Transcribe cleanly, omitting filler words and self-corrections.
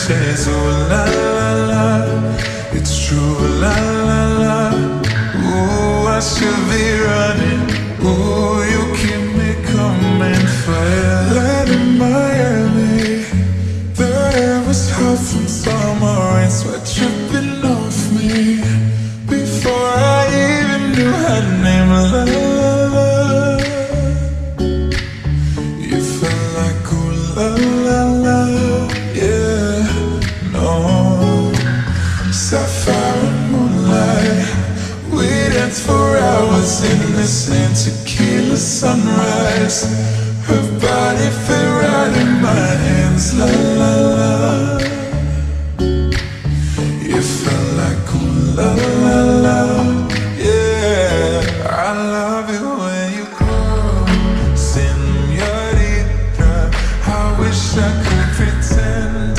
says, oh la la la, it's true, la la la. Ooh, I should be running. Ooh, you keep me coming fire. Land in Miami, the air was hot from summer rain, sweat dripping off me before I even knew her name. La la la, you felt like ooh la la la, yeah, no. Sapphire and moonlight, we danced for hours in the sand, tequila sunrise. Her body fit right in my hands, la la la. You felt like ooh la la la, yeah. I love it when you call, señorita. I wish I could pretend